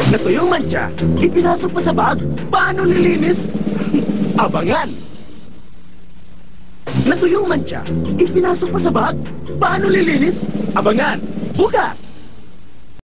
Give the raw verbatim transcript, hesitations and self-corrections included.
Natuyong mantsa, ipinasok pa sa bag. Paano lilinis? Abangan! Natuyong mantsa, ipinasok pa sa bag. Paano lilinis? Abangan! Bukas!